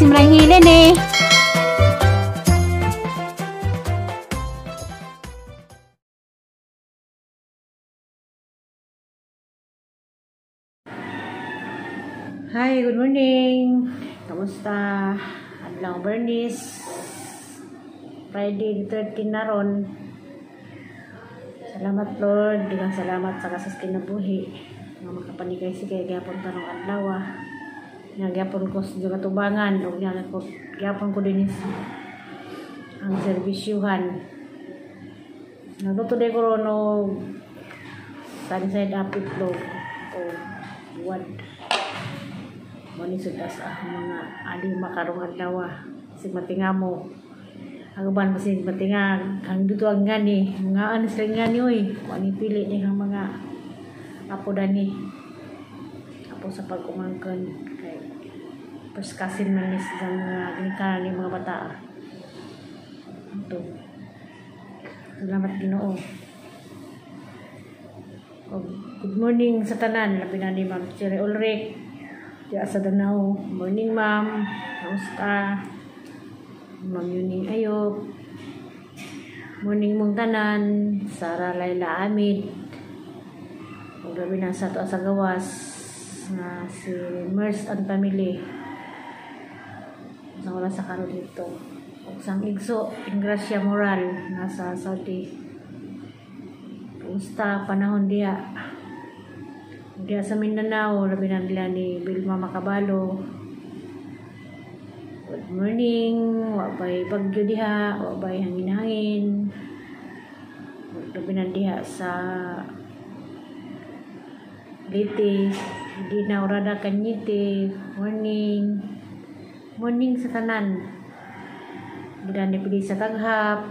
si Maranghilen eh. Hi, good morning. Kamusta? Adlaw Bernice. Friday 13 na ron. Salamat Lord, digang salamat sa kasas kinabuhi. Nga makapanikay si kay gyapon tanong adlaw. Nga gyapon ko sa katubangan ug gyapon ko din ang serbisyuhan. Nagluto day ko ron og sunside up itlog o buwad. Mani sudas mga ali makarong adlaw sig matingamo ang uban masig matingag ang dito ang ngani mga anos lang ngani oy wani pili ni ang mga apo dani apo sa pagkumangkon kay paskasin man ni silang ginikanan ni mga bata ito salamat Ginoo. Good morning sa tanan labi na ni Ma'am Cherry Ulrich diya sa Danau. Morning ma'am, kamusta? Ma'am Yuning Ayop. Morning mong tanan, Sara Laila Amid. Ug gabi na sa to sa gawas nga si Mers and family. Nawala sa karon dito. Ug sang igso, Ingracia Moral nasa Saudi. Kamusta panahon diya? Diya sa Mindanao, labi na nila ni Vilma Macabalo. Good morning, wabay bagyo diha, wabay hangin-hangin. Labi na diha sa Liti, di na urada Kanyite. Morning. Morning sa tanan. Bila ni pili sa Taghap.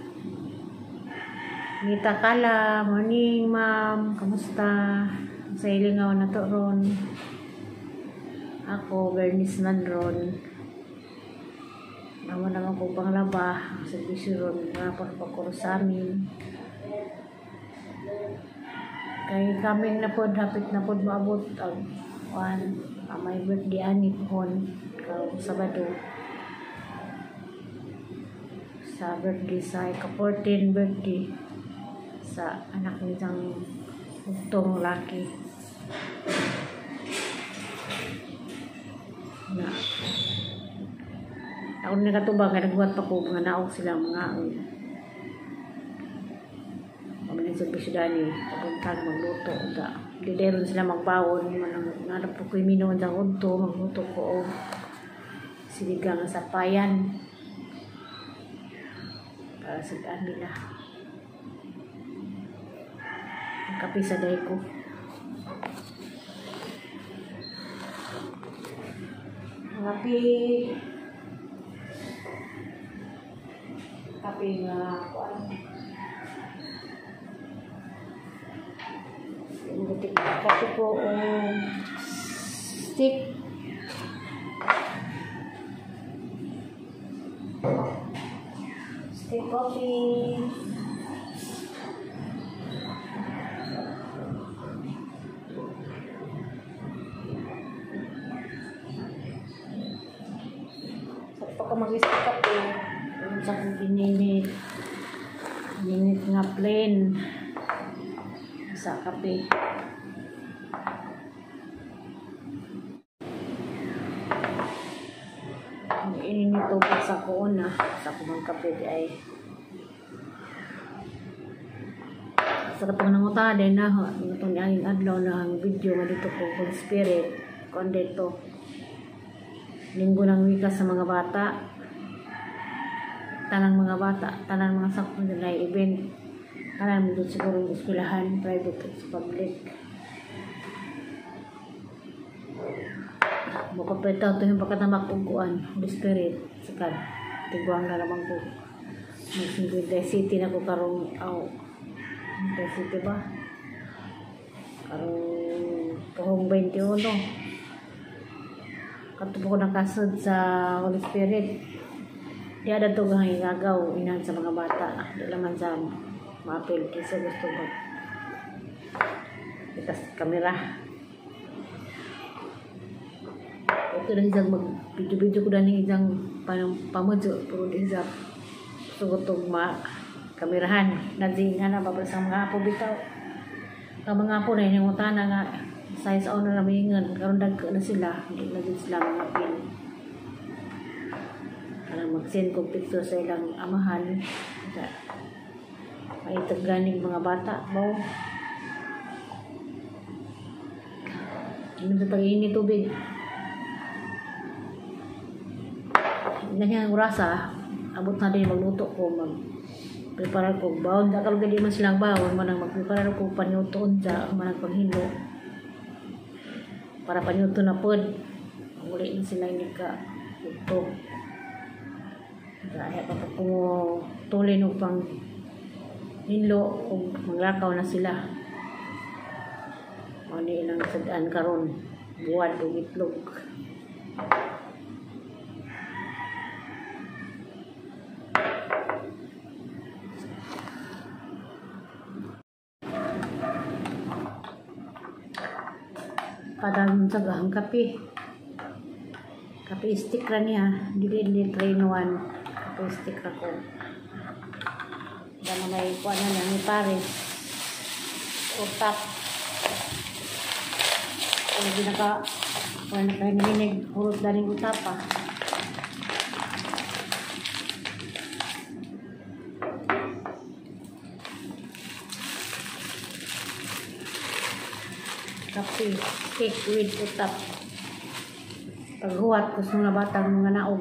Ngita Kala, morning ma'am, kamusta? Sa ilingaw na to ron. Ako, Bernice Mandron. Naman naman ko panglaba. Sa bisiron, rapor pa ko sa amin. Kaya kami na po, hapit na po maabot ang may birthday ani pohon. Sabado. Sa birthday sa ika-14 birthday. Sa anak nitang utong laki. Na ako nakatubang nga nagbuhat pa ko mga naog sila mga pamilya sa Bisudani papuntan magluto di deron sila magbawon nanap po ko iminon sa unto magluto ko o siligang sa payan para sa daan nila ang kape sa day ko. Kape nga kuan. Kape ko stick. Stick coffee. Mag-isip kape sa gininit nga plain sa kape ininit tubig sa kuon sa kumang kape di ay sarap ang nanguta din na itong niangin adlaw na ang video nga dito ko kung spirit kung dito linggo ng wika sa mga bata tanang mga bata tanang mga sakto nila event tanang mo siguro ng eskwelahan private at public makapitaw ito yung pagkatamak uguan the spirit sakad tiguang na naman ko mag-50 city na ko karong city ba karong tuhong 21 katubo ko nakasod sa Holy Spirit. Di ada to gang igagaw inan sa mga bata. Di laman sa mapil kisa gusto mo. Itas kamera. ko na isang mag-video ko na ni isang pamudyo pero di sa sugotog kamerahan nagdi nga na babalik sa mga apo bitaw ang mga apo na yung utana nga size owner na mahingan karon dagko na sila hindi na din sila mga pin kanang mag-send kong picture sa ilang amahan may taganing mga bata mo ano sa tag-init tubig na niya urasa abot na din magluto ko prepare ko bawon da kalog di man silang bawon manang magprepare ko panyuton sa manang paghilo para panyuto na pod muli sila ni ka ito kaya pa ko tulin og pang hinlo og maglakaw na sila ani lang sadaan karon buwan og itlog padang sa gahang kape stick ra niya dili 3 in 1 kape stick ako dala may kuan na ni Paris utak o ginaka kuan kay ninig purot daling utapa kape cake with utap paghuwat ko sa mga batang mga naog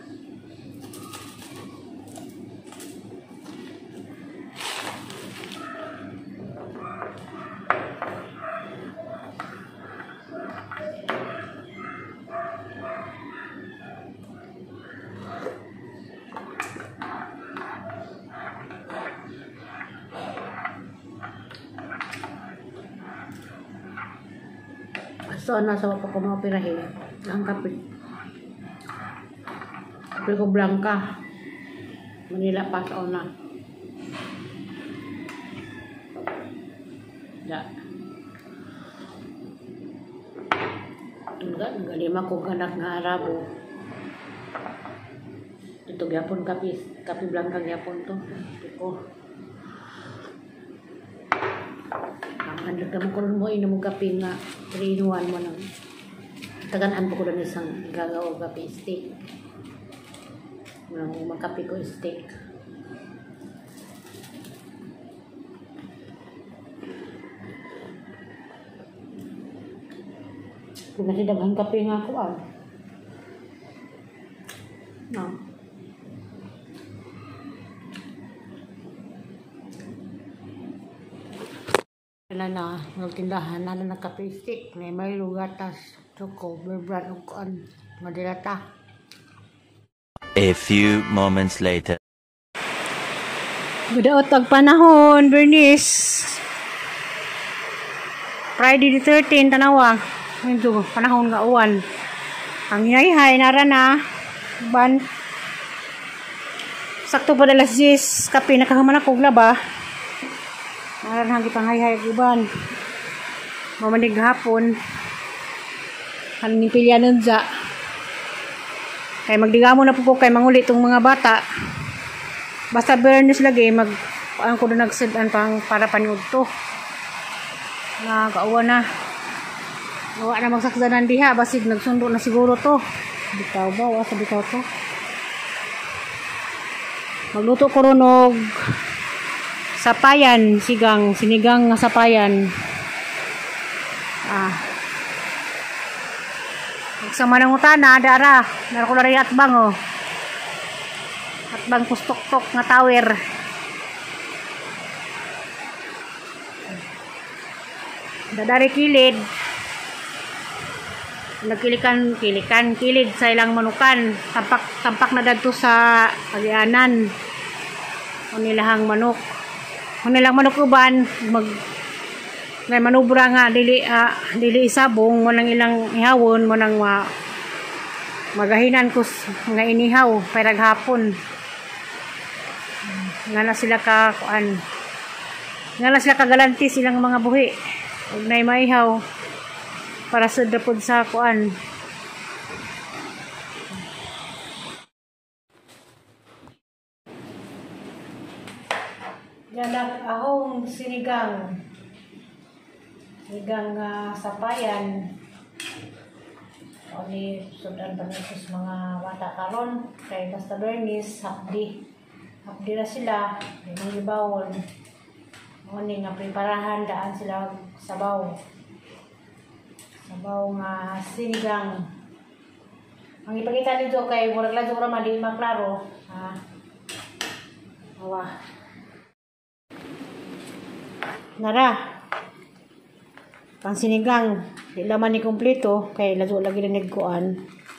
so nasa pa ko maoperahin ang kape ko blanca Manila pas ona ya enggak lima ko anak nga Arabo ito gyapon kape blanca gyapon to ko ano ka mo inom mo kape nga 3 in 1 mo nang tagaan po ko na isang gagaw kape steak nang makape ko steak kung kasi daghang kape nga ako no na nagtindahan na kape stick may lugatas choco berbran ug kuan madilata. A few moments later. Gudaot og panahon Bernice Friday the 13 tanawa medyo panahon nga uwan ang hinay nara na ban sakto pa alas 10 kape nakahuman ako laba naran hagi panghay giban mamanig hapon kaning pilyanon za kay magdigamo na po kay manguli tong mga bata basta Bernice lagi mag ang ko na nagsudan pang para paniud to na kauwa na gawa na magsakdanan diha basig nagsundo na siguro to bitaw ba wa sa bitaw to magluto ko ron og sapayan, sinigang nga sapayan. Magsama ng utana, dara ko na rin atbang atbang pustok-tok nga tower. Dadari kilid. Kilid sa ilang manukan. Tampak na dadto sa agianan. O nilahang manok. Kung nilang manok uban may manubra nga dili isabong mo nang ilang ihawon mo nang magahinan ko nga inihaw para hapon nga na sila kagalanti silang mga buhi ug nay maihaw para sa dapod sa kuan Nanak ahong sinigang. Sinigang sapayan. O ni sudan pa sa mga bata karon kay basta Bernice hapdi. Hapdi na sila, may ibawon. O ni nga preparahan daan sila sabaw. Sabaw nga sinigang. Ang ipakita nito kay murag lang siguro mali maklaro. Awa. Nara. Pang sinigang, di laman ni kompleto kay lazo lagi na nagkuan.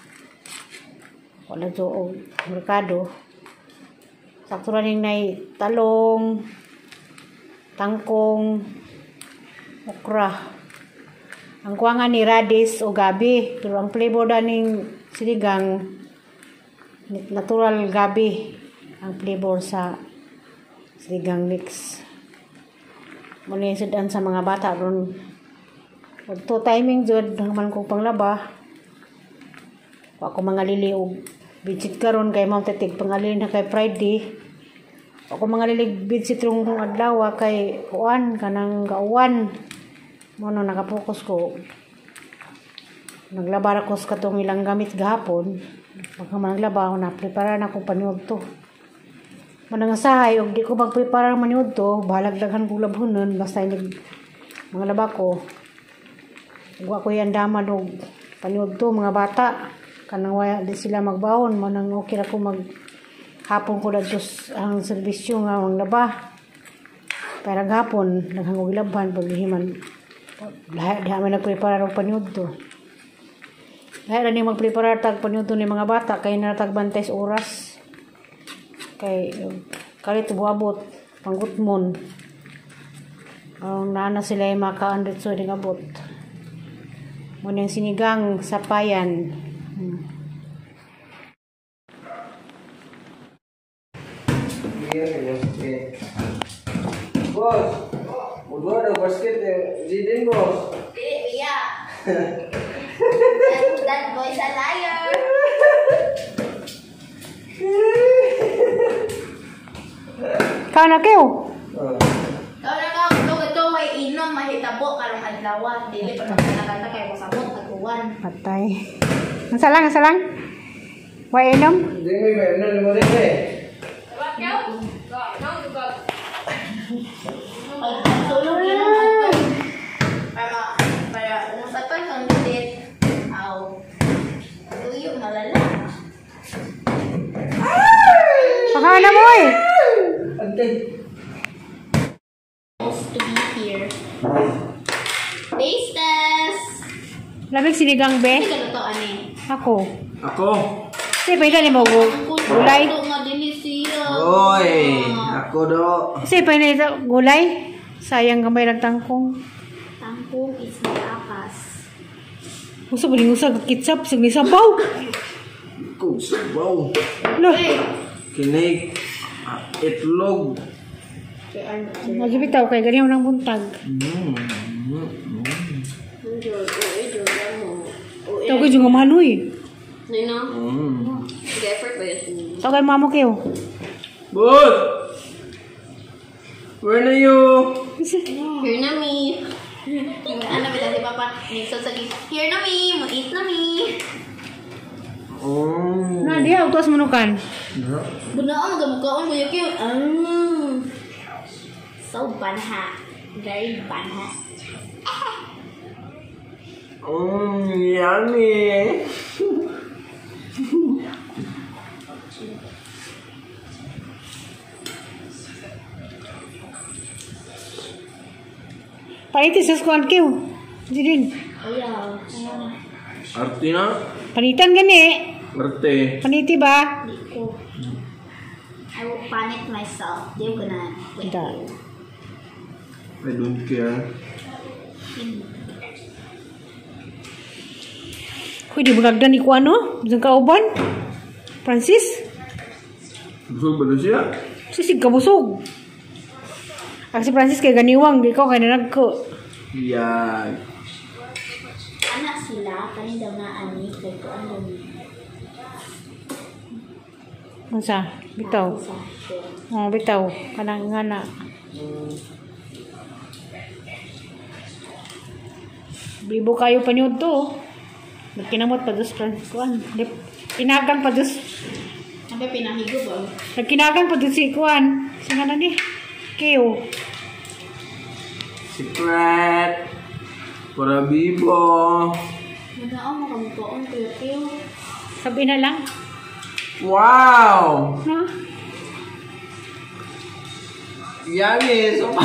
Wala lazo og merkado. Sakto ra ning nay talong, tangkong, okra. Ang kuwangan ni radish o gabi, pero ang flavor daning sinigang natural gabi ang flavor sa sinigang mix. Muna sudan sa mga bata ron. Ito timing jud man kong panglaba. Ako mga liliog bidsit karon kay mao tetig pangalin na kay Friday. Ako mga lilig bidsit rong adlaw kay kuan kanang gauwan. Mo no nakapokus ko. Naglaba ako sa katong ilang gamit gahapon. Pagka naglaba ako na prepare na akong paniud to. Manangasahay og di ko magprepare maniud to, bahalagdaghan kong labhonon basta inig mga laba ko. Ug ako yandaman og paniud to mga bata. Kanang waya di sila magbaon, manang okay ra ko mag hapon ko dadto ang serbisyo nga ang laba. Pero gahapon daghang og ilabhan paghiman. Lahat di man nagprepare og paniud to. Lahat ni magprepare tag paniud to ni mga bata kay natag bantes oras. Kay kalit buabot panggutmon ang nana sila ay maka-100 so din abot mo nang sinigang sapayan. Bos, udah ada basket ya, jidin bos. Iya. That boy's a liar. Kau na kayo? Kau na kau, ito may inom, mahitabo, karong adlaw. Dili pa nakakanta kayo sa samot, nagkuwan. Patay. Ang salang. Way inom? Hindi may ano mo rin eh. Tulog inom. Para, sa to, kang litit. Aw. Tuyo, malala. Pakaw na mo eh. Ante. To be here. Taste test. Lamig sinigang be? Hindi ka totoo, ani. Ako. Ako. Kasi pwede ni mo gulay. Ito nga delicious. Oy, ako do. Kasi pwede gulay. Sayang gamay lang tangkong. Tangkong is malakas. Gusto ko usag ketchup sa sabaw. Kung sabaw. Loh. Kinig. Itlog. Magbitaw kay ganyan ng buntag. Ito ko yung manoy. Nino? Effort ba yun? Ito kay mamo kayo. Bud! Where are you? Here na me. Ano ba si Papa? Nagsasagi. Here na me. Mo-eat na me. Nah, dia utos menukan. Benar magkaon mo yung so banha. Very banha. Yummy. Panitis sa skuan kayo. Jidin. Ayaw. Arti na? Panitan gani. Arti. Paniti ba? Di ko. I will panic myself. Di ko na. Tidak. I don't care. Kuy di bulagdan ni kuano? Bisang kauban? Francis? Busog ba na siya? Sisig ka busog. Si Francis kay ganiwang, di ko kay nanagko. Yan. Anak sila, kanin daw na ani. Kaya ko ano ni. Unsa? Bitaw. Oh, bitaw. Kanang ngana. Bibo kayo pa niyo to. Nagkinamot pa dos kuan. Pinagang pa dos. Sabi pinahigo ba? Nagkinagang pa dos si kuan. Sanga na ni. Keo. Secret. Para bibo. Madaan mo kami po ang tiyo. Sabi na lang. Wow! No? Yummy! So,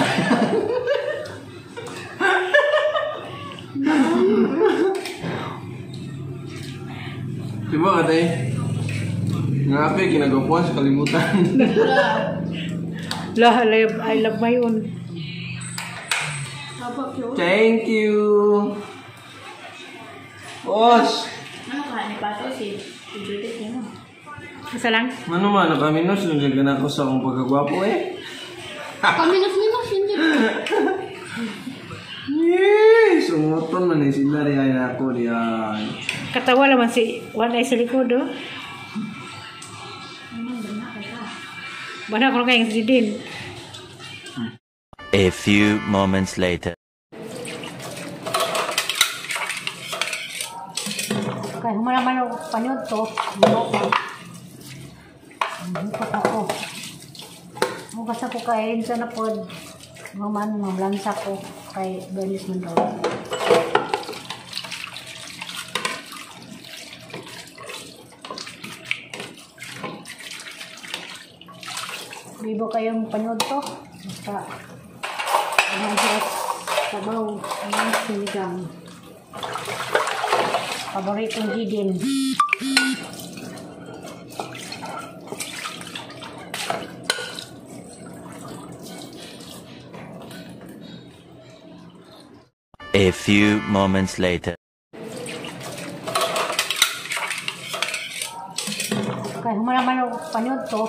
diba ka tayo? Nga ako ginagawa sa kalimutan. I love my own. Thank you! Boss! Ano ka? Ni Pato si Judith niya mo. Isa lang. Ano man, nakaminos, nagagana ako sa akong pagkagwapo eh. Kaminos-minos, hindi. Yee! Sumuton man eh, sila rin ako diyan. Katawa naman si Wala sa likod, oh. Bana ko kayong si Din. A few moments later. Kaya humalaman ako panyod to. Bukas ako. Bukas ako kain sa napod. Mamlansa ko kay Bernis Mandoro. Bibo kayong panyod to. Basta ang hirap sabaw. Ang sinigang. Paboritong hidin. A few moments later. Kaya humalaman ako panyod to.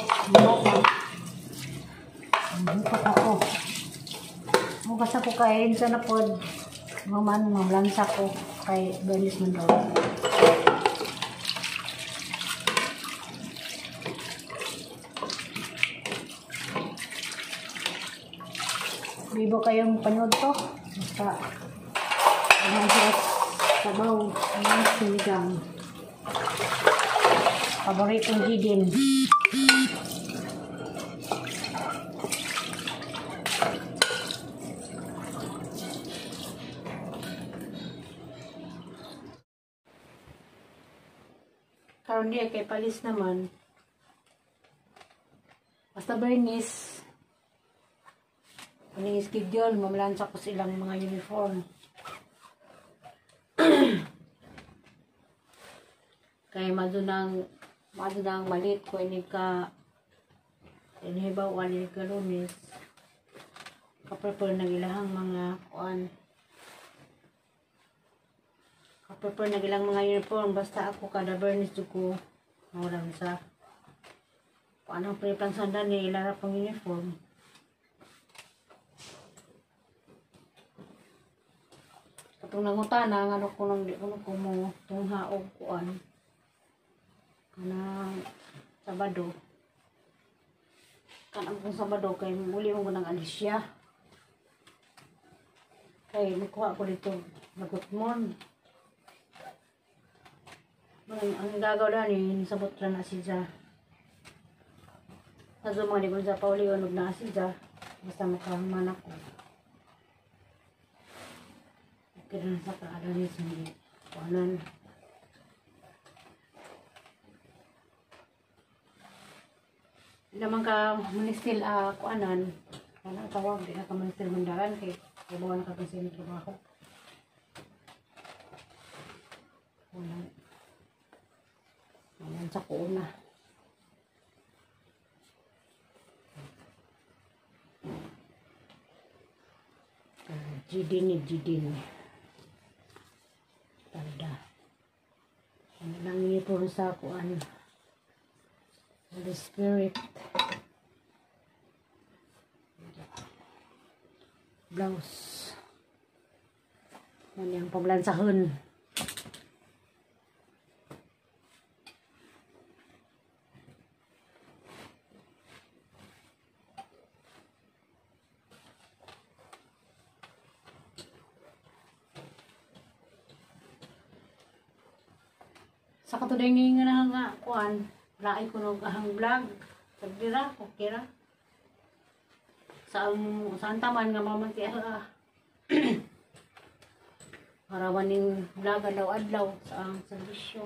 Bukas ako. Bukas ako kain sa napod. Mamlansa ko kay Bernis Mandoro. Bibo kayong panyod to. Basta ang hirap sabaw. Ang sinigang. Paboritong hidin. Karon di kay palis naman. Basta Bernis. Ang schedule, mamlansa ko silang mga uniform. Kaya madunang malit ko ini ka inihibaw ani ka Lunes. Kaprepare na ilahang mga kuan. Kaprepare na ilang mga uniform basta ako kada Bernis ko maurang sa anong pre-plansandan ni ilarap ang uniform. Katong nangutana ano ko nang di ko mo tungha og kuan kanang Sabado. Kanang kung Sabado kay muli mo nang alisya. Kay nakuha ko dito nagutmon. Ang gagawin ni sabot ra na siya. Sa mga di ko sa pauliwan og na siya. Basta makaman ako. Kaya sa kaada ni sini kuanan. Naman ka munistil kuanan. Wala tawag di na ka munistil mandaran kay kabuan ka kasi ni trabaho. Wala sa kuuna. Jidin. Tanda. Ano lang ipon sa kuan. Holy Spirit. Blouse. Yan yung pablansahon. Sa katuday nga nga kuan, laay ko nog ahang vlog. Sagdira, okay ra. Saan taman nga mamanti harawan ning vlog adlaw-adlaw sa ang serbisyo.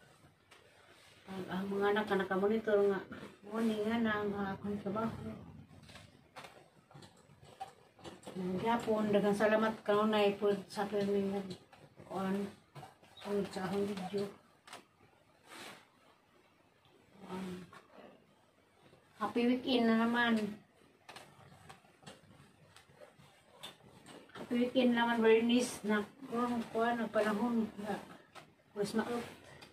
Ang mga anak ka nakamonitor nga morning nga na ang akong trabaho. Gyapon daghang salamat kanunay po sa perming kuan sunod sa akong video. Happy weekend na naman. Happy weekend naman, Bernice, na kuha ng panahon na mas maot.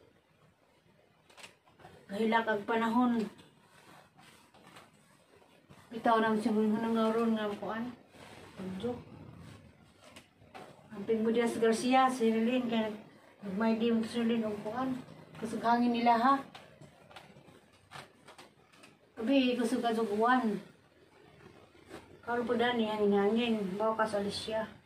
Kahila kag panahon. Bitaw nang siya nga ron nga kuhaan. Pagdyo. Ang Pigbudias Garcia, si Rilin, kaya nagmay di yung Rilin ang kuhaan. Kasughangin nila ha. Abi, kusog-kasuguan. Karon po dani, hangin-hangin. Bawa ka sa Alicia.